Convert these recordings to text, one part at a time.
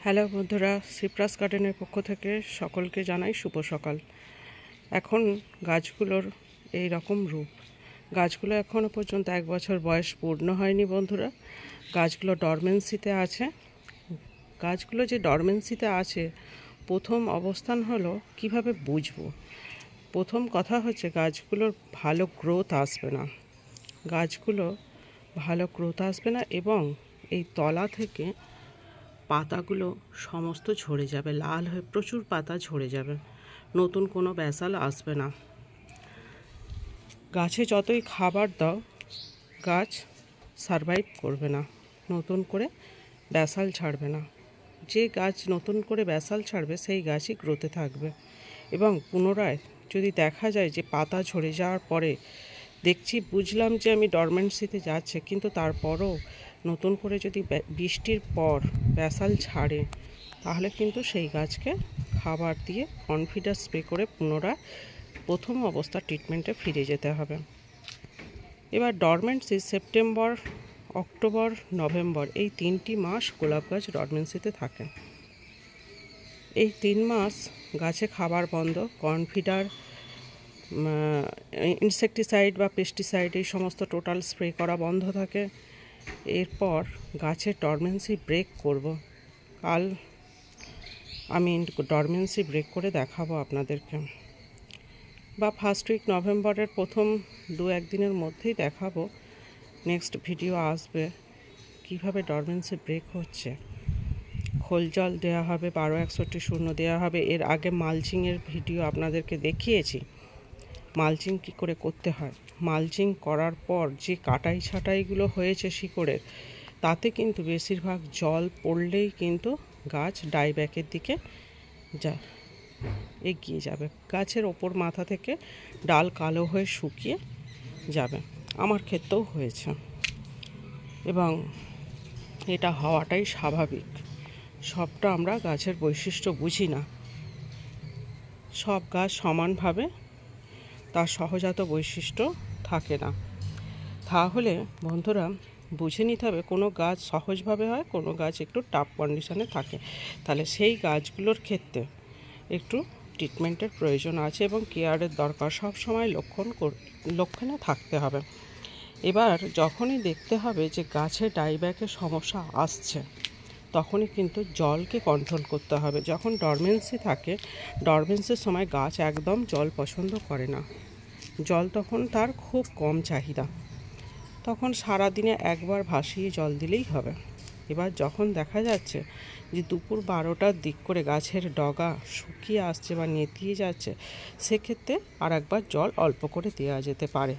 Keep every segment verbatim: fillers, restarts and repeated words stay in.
Hello বন্ধুরা, সিপ্রাস গার্ডেনের পক্ষ থেকে সকলকে জানাই শুভ সকাল। এখন গাছগুলোর এই রকম রূপ। গাছগুলো এখনও পর্যন্ত এক বছর বয়স পূর্ণ হয়নি বন্ধুরা। গাছগুলো ডরমেন্সিতে আছে। গাছগুলো যে ডরমেন্সিতে আছে, প্রথম অবস্থান হলো কিভাবে বুঝবো। প্রথম কথা হচ্ছে গাছগুলোর ভালো গ্রোথ আসবে না। গাছগুলো ভালো গ্রোথ আসবে না এবং এই তলা থেকে পাতাগুলো সমস্ত ঝরে যাবে, লাল হয়ে প্রচুর পাতা ঝরে যাবে, নতুন কোনো ব্যাসাল আসবে না। গাছে যতই খাবার দাও, গাছ সারভাইভ করবে না, নতুন করে ব্যাসাল ছাড়বে না। যে গাছ নতুন করে ব্যাসাল ছাড়বে সেই গাছই গ্রোথে থাকবে। এবং পুনরায় যদি দেখা যায় যে পাতা ঝরে যাওয়ার পরে দেখছি, বুঝলাম যে আমি ডরমেন্সিতে যাচ্ছে, কিন্তু তারপরও নতুন করে যদি বৃষ্টির পর ব্যাসাল ছাড়ে, তাহলে কিন্তু সেই গাছকে খাবার দিয়ে কনফিডার স্প্রে করে পুনরায় প্রথম অবস্থা ট্রিটমেন্টে ফিরে যেতে হবে। এবার ডরমেন্সি সেপ্টেম্বর, অক্টোবর, নভেম্বর এই তিনটি মাস গোলাপ গাছ ডরমেন্সিতে থাকে। এই তিন মাস গাছে খাবার বন্ধ, কনফিডার, ইনসেকটিসাইড বা পেস্টিসাইড এই সমস্ত টোটাল স্প্রে করা বন্ধ থাকে। এরপর গাছের ডরমেন্সি ব্রেক করব। কাল আমি ডরমেন্সি ব্রেক করে দেখাবো আপনাদেরকে, বা ফার্স্ট উইক নভেম্বরের প্রথম দু একদিনের মধ্যেই দেখাবো। নেক্সট ভিডিও আসবে কিভাবে ডরমেন্সি ব্রেক হচ্ছে। খোল জল দেওয়া হবে, বারো একষট্টি শূন্য দেওয়া হবে। এর আগে মালচিংয়ের ভিডিও আপনাদেরকে দেখিয়েছি, মালচিং কী করে করতে হয়। মালচিং করার পর যে কাটাই ছাটাইগুলো হয়েছে শিকড়ের, তাতে কিন্তু বেশিরভাগ জল পড়লেই কিন্তু গাছ ডাইব্যাকের দিকে যা এগিয়ে যাবে। গাছের ওপর মাথা থেকে ডাল কালো হয়ে শুকিয়ে যাবে। আমার ক্ষেত্রেও হয়েছে এবং এটা হওয়াটাই স্বাভাবিক। সবটা আমরা গাছের বৈশিষ্ট্য বুঝি না। সব গাছ সমানভাবে তার সহজাত বৈশিষ্ট্য থাকে না। তাহলে বন্ধুরা বুঝে নিতে হবে, কোনো গাছ সহজভাবে হয়, কোনো গাছ একটু টাফ কন্ডিশনে থাকে। তাহলে সেই গাছগুলোর ক্ষেত্রে একটু ট্রিটমেন্টের প্রয়োজন আছে এবং কেয়ারের দরকার। সব সময় লক্ষণ লক্ষণে থাকতে হবে। এবার যখনই দেখতে হবে যে গাছে ডাইব্যাকের সমস্যা আসছে, তখনই কিন্তু জলকে কন্ট্রোল করতে হবে। যখন ডরমেন্সি থাকে, ডরমেন্সির সময় গাছ একদম জল পছন্দ করে না। জল তখন তার খুব কম চাহিদা, তখন সারাদিনে একবার ভাসিয়ে জল দিলেই হবে। এবার যখন দেখা যাচ্ছে যে দুপুর বারোটার দিক করে গাছের ডগা শুকিয়ে আসছে বা নেতিয়ে যাচ্ছে, সেক্ষেত্রে আর একবার জল অল্প করে দেওয়া যেতে পারে।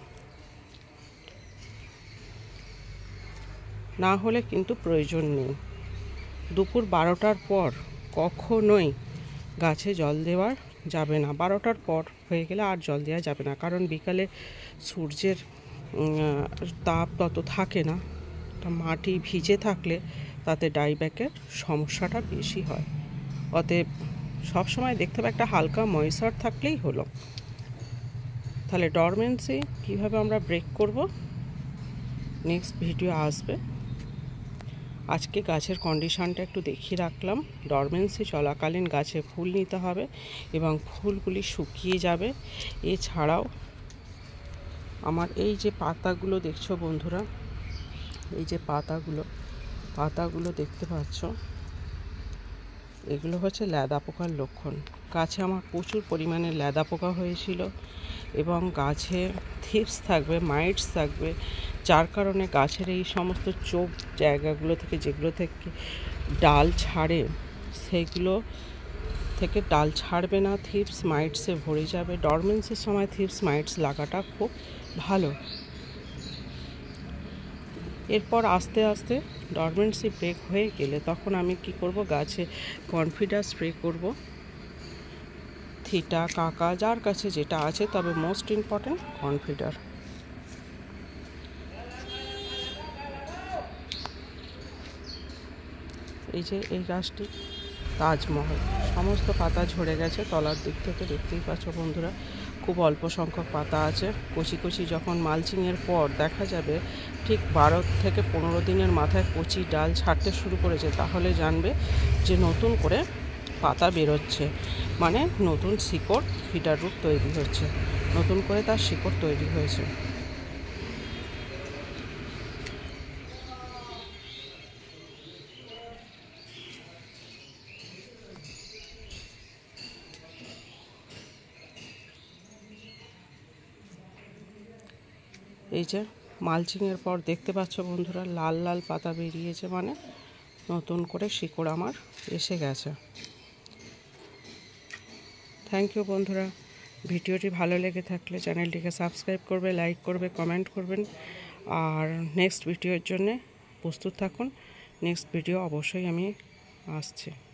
না হলে কিন্তু প্রয়োজন নেই। দুপুর বারোটার পর কখনোই গাছে জল দেওয়ার যাবে না। বারোটার পর হয়ে গেলে আর জল দেওয়া যাবে না, কারণ বিকালে সূর্যের তাপ তত থাকে না। মাটি ভিজে থাকলে তাতে ডাইব্যাকের সমস্যাটা বেশি হয়। অতএব সবসময় দেখতে হবে একটা হালকা ময়েশ্চার থাকলেই হলো। তাহলে ডরমেন্সি কীভাবে আমরা ব্রেক করব, নেক্সট ভিডিও আসবে। আজকে গাছের কন্ডিশনটা একটু দেখিয়ে রাখলাম। ডরমেন্সি চলাকালীন গাছে ফুল নিতে হবে এবং ফুলগুলি শুকিয়ে যাবে। এছাড়াও আমার এই যে পাতাগুলো দেখছো বন্ধুরা, এই যে পাতাগুলো পাতাগুলো দেখতে পাচ্ছ, এগুলো হচ্ছে ল্যাদা পোকার লক্ষণ। গাছে আমার প্রচুর পরিমাণে ল্যাদা পোকা হয়েছিল এবং গাছে থিপস থাকবে, মাইটস থাকবে, যার কারণে গাছের এই সমস্ত চোখ জায়গাগুলো থেকে, যেগুলো থেকে ডাল ছাড়ে, সেগুলো থেকে ডাল ছাড়বে না, থিপস মাইটসে ভরে যাবে। ডরমেন্সির সময় থিপস মাইটস লাগাটা খুব ভালো। এরপর আস্তে আস্তে ডরমেন্সি ব্রেক হয়ে গেলে তখন আমি কি করব, গাছে কনফিডার স্প্রে করব, থিটা, কাকা, যার কাছে যেটা আছে, তবে মোস্ট ইম্পর্টেন্ট কনফিডার। এই যে এই গাছটি তাজমহল, সমস্ত পাতা ঝরে গেছে তলার দিক থেকে, দেখতেই পাচ্ছ বন্ধুরা। খুব অল্প সংখ্যক পাতা আছে। কচি কচি যখন মালচিংয়ের পর দেখা যাবে ঠিক বারো থেকে পনেরো দিনের মাথায় কচি ডাল ছাড়তে শুরু করেছে, তাহলে জানবে যে নতুন করে পাতা বেরোচ্ছে, মানে নতুন শিকড় ফিডার রুট তৈরি হচ্ছে, নতুন করে তার শিকড় তৈরি হয়েছে। এই যে মালচিংয়ের পর দেখতে পাচ্ছ বন্ধুরা, লাল লাল পাতা বেরিয়েছে, মানে নতুন করে শিকড় আমার এসে গেছে। থ্যাংক ইউ বন্ধুরা। ভিডিওটি ভালো লেগে থাকলে চ্যানেলটিকে সাবস্ক্রাইব করবে, লাইক করবে, কমেন্ট করবেন। আর নেক্সট ভিডিওর জন্যে প্রস্তুত থাকুন। নেক্সট ভিডিও অবশ্যই আমি আসছি।